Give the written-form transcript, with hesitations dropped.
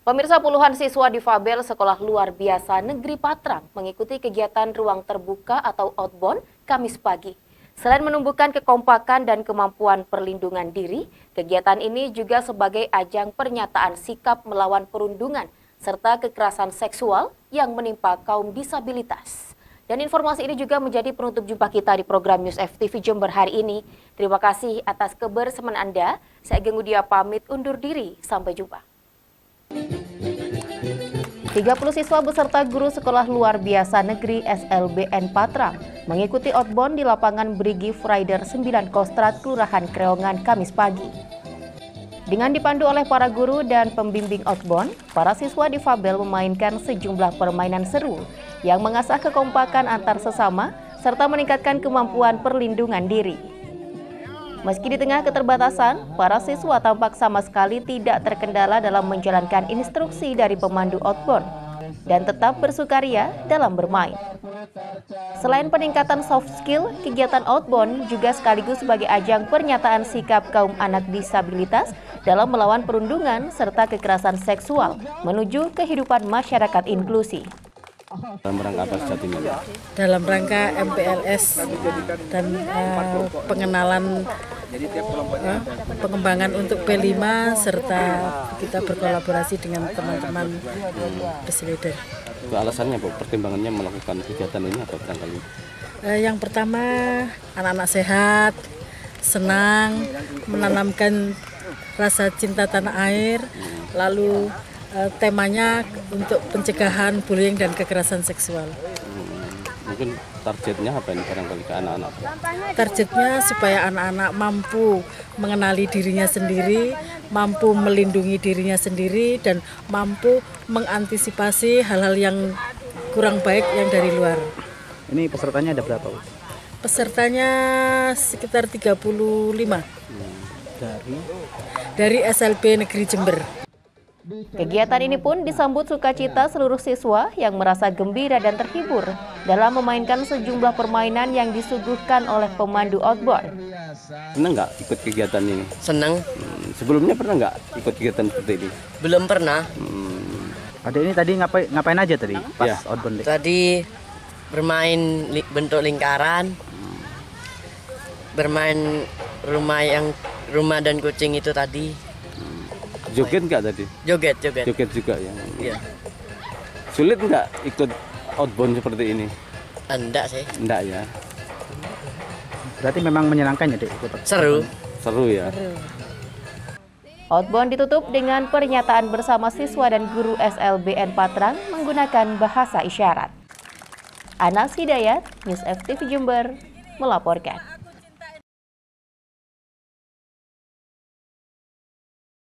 Pemirsa, puluhan siswa difabel Sekolah Luar Biasa Negeri Patrang mengikuti kegiatan ruang terbuka atau outbound Kamis pagi. Selain menumbuhkan kekompakan dan kemampuan perlindungan diri, kegiatan ini juga sebagai ajang pernyataan sikap melawan perundungan serta kekerasan seksual yang menimpa kaum disabilitas. Dan informasi ini juga menjadi penutup jumpa kita di program News FTV Jember hari ini. Terima kasih atas kebersamaan Anda. Saya Ageng Udia pamit undur diri. Sampai jumpa. 30 siswa beserta guru Sekolah Luar Biasa Negeri SLBN Patrang mengikuti outbound di lapangan Brigi Frider 9 Kostrat, Kelurahan Kreongan, Kamis pagi. Dengan dipandu oleh para guru dan pembimbing outbound, para siswa difabel memainkan sejumlah permainan seru yang mengasah kekompakan antar sesama serta meningkatkan kemampuan perlindungan diri. Meski di tengah keterbatasan, para siswa tampak sama sekali tidak terkendala dalam menjalankan instruksi dari pemandu outbound dan tetap bersukaria dalam bermain. Selain peningkatan soft skill, kegiatan outbound juga sekaligus sebagai ajang pernyataan sikap kaum anak disabilitas dalam melawan perundungan serta kekerasan seksual menuju kehidupan masyarakat inklusi. Dalam rangka apa saat ini? Dalam rangka MPLS dan pengenalan pengembangan untuk P5 serta kita berkolaborasi dengan teman-teman peserta. Alasannya Bu, pertimbangannya melakukan kegiatan ini apa barangkali? Yang pertama, anak-anak sehat, senang, menanamkan rasa cinta tanah air, lalu temanya untuk pencegahan bullying dan kekerasan seksual. Mungkin targetnya apa ini barangkali ke anak-anak? Targetnya supaya anak-anak mampu mengenali dirinya sendiri, mampu melindungi dirinya sendiri, dan mampu mengantisipasi hal-hal yang kurang baik yang dari luar. Ini pesertanya ada berapa? Pesertanya sekitar 35 dari SLB Negeri Jember. Kegiatan ini pun disambut sukacita seluruh siswa yang merasa gembira dan terhibur dalam memainkan sejumlah permainan yang disuguhkan oleh pemandu outbound. Senang nggak ikut kegiatan ini? Senang. Sebelumnya pernah nggak ikut kegiatan seperti ini? Belum pernah. Ada ini tadi ngapain aja tadi pas outbound? Tadi bermain bentuk lingkaran, bermain rumah dan kucing itu tadi. Joget nggak tadi? Joget juga ya. Iya. Sulit nggak ikut outbound seperti ini? Enggak sih. Enggak ya. Berarti memang menyenangkan ya, Dek? Seru Ya. Outbound ditutup dengan pernyataan bersama siswa dan guru SLBN Patrang menggunakan bahasa isyarat. Anas Hidayat, News FTV Jember, melaporkan.